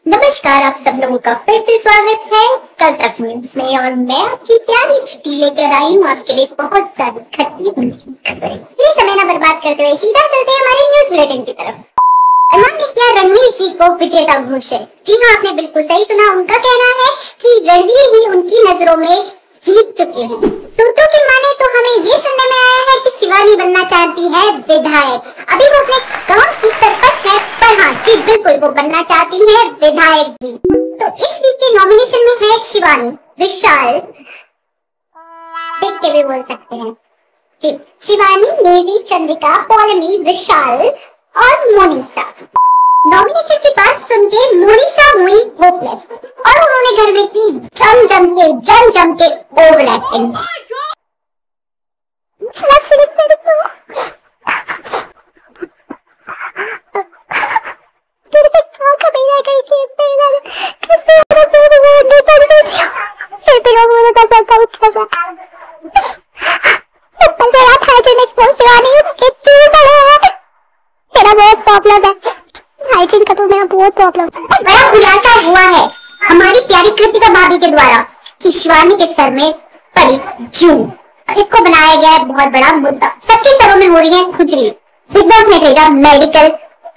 नमस्कार, आप सब लोगों का फिर से स्वागत है कल तक न्यूज में। और मैं आपकी प्यारी चिट्ठी लेकर आई हूँ आपके लिए बहुत सारी खट्टी मीठी खबरें। ये समय ना बर्बाद करते हुए सीधा चलते हैं हमारे न्यूज बुलेटिन की तरफ। अरमान ने किया रणवीर जी को विजेता घोषित। जी हाँ, आपने बिल्कुल सही सुना। उनका कहना है कि रणवीर ही उनकी नजरों में जीत चुके हैं। सूत्रों की माने तो हमें ये सुनने में आया है कि शिवानी बनना चाहती है विधायक। अभी वो अपने गांव की सरपंच है, पर हाँ जी बिल्कुल वो बनना चाहती है विधायक भी। तो इस वीक के नॉमिनेशन में है शिवानी, विशाल, देख के भी बोल सकते हैं जी, शिवानी, नेजी, चंद्रिका, पौलमी, विशाल और मोनिसा। नॉमिनेशन की बात सुन के मोनिसा हुई होपलेस और उन्होंने घर में की जम के ओवर एक्टिंग। हाइजीन का तो मेरा बहुत प्रॉब्लम। बड़ा खुलासा हुआ है हमारी प्यारी कृतिका भाभी के द्वारा कि शिवानी के सर में पड़ी जू। इसको बनाया गया है बहुत बड़ा मुद्दा। सबके सरों में हो रही है खुजली। बिग बॉस ने भेजा मेडिकल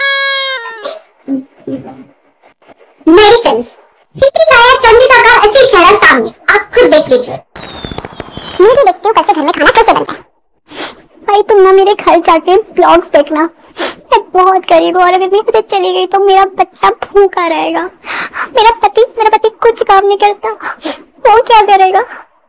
मेडिसिन। इसलिए आया चंद्रिका का असली चेहरा सामने। आप खुद देख लीजिए। मैं भी देखती हूँ कैसे घर में खाना कैसे बनता है। भाई तुम ना मेरे घर जाके ब्लॉग्स देखना। मैं बहुत गरीब हूँ और अगर मैं खुद चली गई तो मेरा बच्चा भूखा रहेगा। मेरा पति कुछ काम नहीं करता, वो क्या करेगा?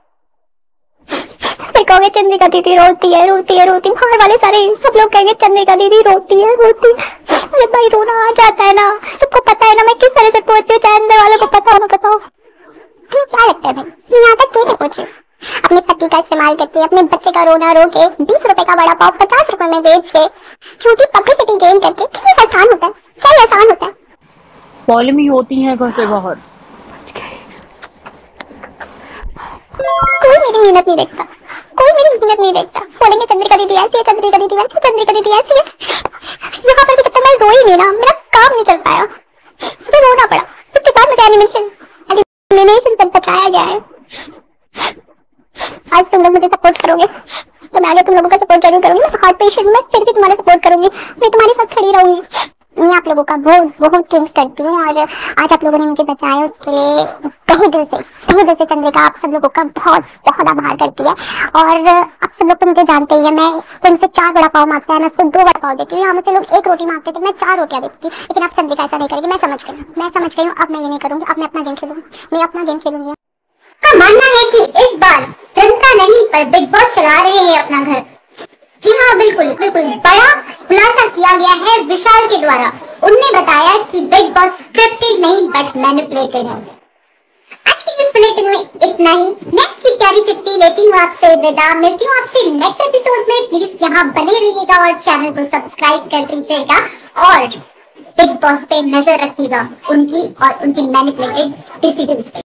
फिर कहोगे चंद्रिका दीदी रोती है। बाहर वाले सारे सब लोग कहेंगे चंद्रिका दीदी रोती है। अरे भाई रोना आ जाता है ना, सबको पता है ना मैं किस तरह से पहुंचती हूँ, चाहे अंदर वालों को पता हो ना पता हो। तुम्हें क्या लगता है भाई मैं यहाँ तक कैसे पहुंची? अपने पति का इस्तेमाल करके, अपने बच्चे का रोना रो के, 20 रुपए का वड़ा पाव 50 रुपए में बेच के, छोटी पब्लिसिटी गेन करके कितना आसान होता है? क्या ये आसान होता है? पॉलिमी होती है घर से बाहर। कोई मेरी मेहनत नहीं देखता, बोलेंगे चंद्रिका दीदी ऐसी है, चंद्रिका दीदी वैसी है, चंद्रिका दीदी ऐसी है। यहाँ पर भी जब तक मैं रोई नहीं ना, मेरा काम नहीं चल पाया, मुझे रोना पड़ा। उसके बाद मुझे एनिमेशन तक बचाया गया है। आज तुम लोग मुझे सपोर्ट करोगे तो मैं आगे तुम लोगों का सपोर्ट जरूर करूंगी। मैं हार्ट पेशेंट हूं, मैं फिर भी तुम्हारा सपोर्ट करूंगी। मैं तुम्हारे साथ खड़ी रहूंगी। मैं आप लोगों का बहुत थैंक्स करती हूँ और आज आप लोगों ने मुझे बचाया उसके लिए तहे दिल से चंद्रिका आप सब लोगों का बहुत आभार करती है। और आप सब लोग तो मुझे जानते ही है, मैं तुमसे 4 वड़ा पाव मांगता है, मैं उसको 2 वड़ा पाव देती हूँ। यहाँ मुझसे लोग 1 रोटी मांगते थे, मैं 4 रोटियां देती थी। लेकिन अब चंद्रिका ऐसा नहीं करेगी। मैं समझ गई हूँ। अब मैं ये नहीं करूंगी। अब मैं अपना गेम खेलूंगी। का मानना है कि इस बार जनता नहीं पर बिग बॉस चला रहे हैं अपना घर। जी हाँ, बिल्कुल बड़ा खुलासा किया गया है विशाल के द्वारा। उनने बताया कि बिग बॉस स्क्रिप्टेड नहीं बट मैनिपुलेटेड है। आज की इस बुलेटिन में इतना ही। मैं आपकी प्यारी चिट्ठी लेती हूँ आपसे विदा। मिलती हूँ आपसे नेक्स्ट एपिसोड में। प्लीज यहाँ बने रहिएगा और चैनल को सब्सक्राइब कर दीजिएगा और बिग बॉस पे नजर रखिएगा उनकी मैनिपुलेटेड डिसीजंस पे।